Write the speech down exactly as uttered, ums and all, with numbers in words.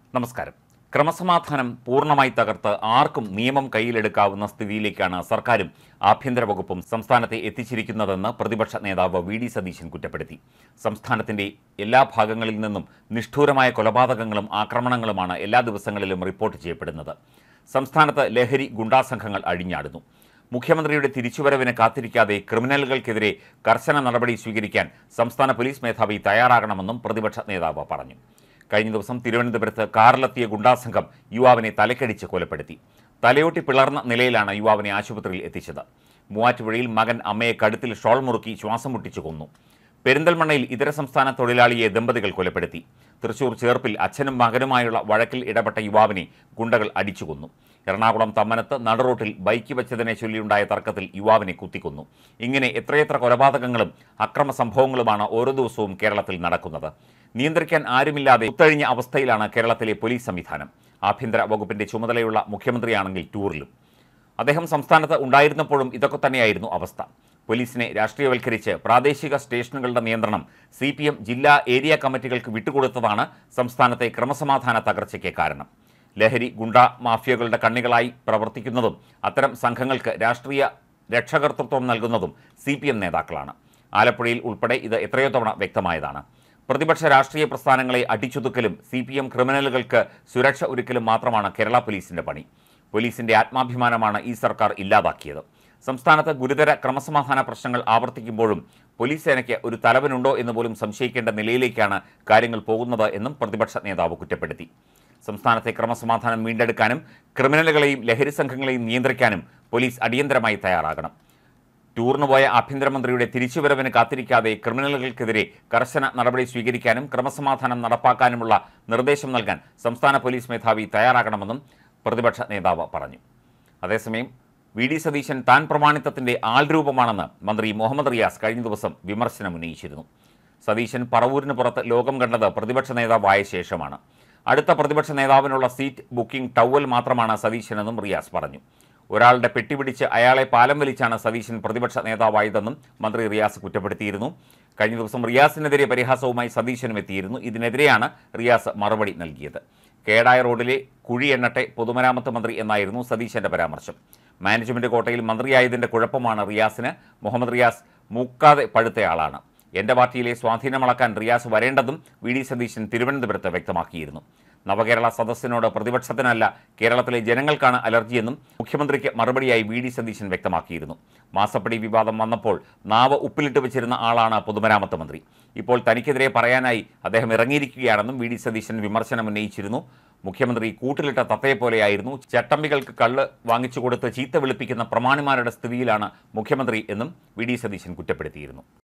നമസ്കാരം. ക്രമസമാധാനം പൂർണ്ണമായി തകർത്ത് ആർക്കും നിയമം കയ്യിലെടുക്കാവുന്ന സ്ഥിതിയിലേക്കാണ് സർക്കാരും ആഭ്യന്തര വകുപ്പും സംസ്ഥാനത്തെ എത്തിച്ചിരിക്കുന്നതെന്ന് പ്രതിപക്ഷ നേതാവ് വി ഡി സതീശൻ കുറ്റപ്പെടുത്തി. സംസ്ഥാനത്തിന്റെ എല്ലാ ഭാഗങ്ങളിൽ നിന്നും നിഷ്ഠൂരമായ കൊലപാതകങ്ങളും ആക്രമണങ്ങളുമാണ് എല്ലാ ദിവസങ്ങളിലും റിപ്പോർട്ട് ചെയ്യപ്പെടുന്നത്. സംസ്ഥാനത്ത് ലഹരി ഗുണ്ടാസംഘങ്ങൾ അഴിഞ്ഞാടുന്നു. മുഖ്യമന്ത്രിയുടെ തിരിച്ചുവരവിന് കാത്തിരിക്കാതെ ക്രിമിനലുകൾക്കെതിരെ കർശന നടപടി സ്വീകരിക്കാൻ സംസ്ഥാന പോലീസ് മേധാവി തയ്യാറാകണമെന്നും പ്രതിപക്ഷ നേതാവ് പറഞ്ഞു. കഴിഞ്ഞ ദിവസം തിരുവനന്തപുരത്ത് കാറിലെത്തിയ ഗുണ്ടാസംഘം യുവാവിനെ തലക്കടിച്ച് കൊലപ്പെടുത്തി. തലയോട്ടി പിളർന്ന നിലയിലാണ് യുവാവിനെ ആശുപത്രിയിൽ എത്തിച്ചത്. മൂവാറ്റുപുഴയിൽ മകൻ അമ്മയെ കഴുത്തിൽ ഷോൾ മുറുക്കി ശ്വാസം മുട്ടിച്ചു കൊന്നു. പെരിന്തൽമണ്ണയിൽ ഇതര സംസ്ഥാന തൊഴിലാളിയെ ദമ്പതികൾ കൊലപ്പെടുത്തി. തൃശൂർ ചേർപ്പിൽ അച്ഛനും മകനുമായുള്ള വഴക്കിൽ ഇടപെട്ട യുവാവിനെ ഗുണ്ടകൾ അടിച്ചു കൊന്നു. എറണാകുളം തമ്മനത്ത് നടുറോട്ടിൽ ബൈക്ക് വെച്ചതിനെ ചൊല്ലിയുണ്ടായ തർക്കത്തിൽ യുവാവിനെ കുത്തിക്കൊന്നു. ഇങ്ങനെ എത്രയെത്ര കൊലപാതകങ്ങളും അക്രമ സംഭവങ്ങളുമാണ് ഓരോ ദിവസവും കേരളത്തിൽ നടക്കുന്നത്. നിയന്ത്രിക്കാൻ ആരുമില്ലാതെ കുത്തഴിഞ്ഞ അവസ്ഥയിലാണ് കേരളത്തിലെ പോലീസ് സംവിധാനം. ആഭ്യന്തര വകുപ്പിന്റെ ചുമതലയുള്ള മുഖ്യമന്ത്രിയാണെങ്കിൽ ടൂറിലും. അദ്ദേഹം സംസ്ഥാനത്ത് ഉണ്ടായിരുന്നപ്പോഴും ഇതൊക്കെ തന്നെയായിരുന്നു അവസ്ഥ. പോലീസിനെ രാഷ്ട്രീയവൽക്കരിച്ച് പ്രാദേശിക സ്റ്റേഷനുകളുടെ നിയന്ത്രണം സി പി എം ജില്ലാ ഏരിയ കമ്മിറ്റികൾക്ക് വിട്ടുകൊടുത്തതാണ് സംസ്ഥാനത്തെ ക്രമസമാധാന തകർച്ചയ്ക്ക് കാരണം. ലഹരി ഗുണ്ട മാഫിയകളുടെ കണ്ണികളായി പ്രവർത്തിക്കുന്നതും അത്തരം സംഘങ്ങൾക്ക് രാഷ്ട്രീയ രക്ഷകർത്തൃത്വം നൽകുന്നതും സി പി എം നേതാക്കളാണ്. ആലപ്പുഴയിൽ ഉൾപ്പെടെ ഇത് എത്രയോ തവണ വ്യക്തമായതാണ്. പ്രതിപക്ഷ രാഷ്ട്രീയ പ്രസ്ഥാനങ്ങളെ അടിച്ചൊതുക്കലും സി പി എം ക്രിമിനലുകൾക്ക് സുരക്ഷ ഒരുക്കലും മാത്രമാണ് കേരള പോലീസിന്റെ പണി. പോലീസിന്റെ ആത്മാഭിമാനമാണ് ഈ സർക്കാർ ഇല്ലാതാക്കിയത്. സംസ്ഥാനത്ത് ഗുരുതര ക്രമസമാധാന പ്രശ്നങ്ങൾ ആവർത്തിക്കുമ്പോഴും പോലീസ് സേനയ്ക്ക് ഒരു തലവനുണ്ടോ എന്ന് പോലും സംശയിക്കേണ്ട നിലയിലേക്കാണ് കാര്യങ്ങൾ പോകുന്നത് എന്നും പ്രതിപക്ഷ നേതാവ് കുറ്റപ്പെടുത്തി. സംസ്ഥാനത്തെ ക്രമസമാധാനം വീണ്ടെടുക്കാനും ക്രിമിനലുകളെയും ലഹരി സംഘങ്ങളെയും നിയന്ത്രിക്കാനും പോലീസ് അടിയന്തരമായി തയ്യാറാകണം. ടൂറിന് പോയ ആഭ്യന്തരമന്ത്രിയുടെ തിരിച്ചുവരവിന് കാത്തിരിക്കാതെ ക്രിമിനലുകൾക്കെതിരെ കർശന നടപടി സ്വീകരിക്കാനും ക്രമസമാധാനം നടപ്പാക്കാനുമുള്ള നിർദ്ദേശം നൽകാൻ സംസ്ഥാന പോലീസ് മേധാവി തയ്യാറാകണമെന്നും പ്രതിപക്ഷ നേതാവ് പറഞ്ഞു. അതേസമയം വി ഡി സതീശൻ താൻ പ്രമാണിത്വത്തിന്റെ ആൾരൂപമാണെന്ന് മന്ത്രി മുഹമ്മദ് റിയാസ് കഴിഞ്ഞ ദിവസം വിമർശനം ഉന്നയിച്ചിരുന്നു. സതീശൻ പറവൂരിന് പുറത്ത് ലോകം കണ്ടത് പ്രതിപക്ഷ നേതാവായ ശേഷമാണ്. അടുത്ത പ്രതിപക്ഷ നേതാവിനുള്ള സീറ്റ് ബുക്കിംഗ് ടവൽ മാത്രമാണ് സതീശനെന്നും റിയാസ് പറഞ്ഞു. ഒരാളുടെ പെട്ടിപിടിച്ച് അയാളെ പാലം വലിച്ചാണ് സതീശൻ പ്രതിപക്ഷ നേതാവായതെന്നും മന്ത്രി റിയാസ് കുറ്റപ്പെടുത്തിയിരുന്നു. കഴിഞ്ഞ ദിവസം റിയാസിനെതിരെ പരിഹാസവുമായി സതീശനും എത്തിയിരുന്നു. ഇതിനെതിരെയാണ് റിയാസ് മറുപടി നൽകിയത്. കേടായ റോഡിലെ കുഴി എണ്ണട്ടെ പൊതുമരാമത്ത് മന്ത്രി എന്നായിരുന്നു സതീശന്റെ പരാമർശം. മാനേജ്മെന്റ് കോട്ടയിൽ മന്ത്രിയായതിന്റെ കുഴപ്പമാണ് റിയാസിന്. മുഹമ്മദ് റിയാസ് മൂക്കാതെ പഴുത്തയാളാണ്. എന്റെ പാർട്ടിയിലെ സ്വാധീനമളക്കാൻ റിയാസ് വരേണ്ടതും വി ഡി സതീശൻ തിരുവനന്തപുരത്ത് വ്യക്തമാക്കിയിരുന്നു. നവകേരള സദസ്സിനോട് പ്രതിപക്ഷത്തിനല്ല കേരളത്തിലെ ജനങ്ങൾക്കാണ് അലർജിയെന്നും മുഖ്യമന്ത്രിക്ക് മറുപടിയായി വി ഡി സതീശൻ വ്യക്തമാക്കിയിരുന്നു. മാസപ്പടി വിവാദം വന്നപ്പോൾ നാവ് ഉപ്പിലിട്ട് വെച്ചിരുന്ന ആളാണ് പൊതുമരാമത്ത് മന്ത്രി. ഇപ്പോൾ തനിക്കെതിരെ പറയാനായി അദ്ദേഹം ഇറങ്ങിയിരിക്കുകയാണെന്നും വി ഡി സതീശൻ വിമർശനം ഉന്നയിച്ചിരുന്നു. മുഖ്യമന്ത്രി കൂട്ടിലിട്ട തത്തയെപ്പോലെയായിരുന്നു. ചട്ടമ്പികൾക്ക് കള്ള് വാങ്ങിച്ചു കൊടുത്ത് ചീത്ത വിളിപ്പിക്കുന്ന പ്രമാണിമാരുടെ സ്ഥിതിയിലാണ് മുഖ്യമന്ത്രി എന്നും വി ഡി സതീശൻ കുറ്റപ്പെടുത്തിയിരുന്നു.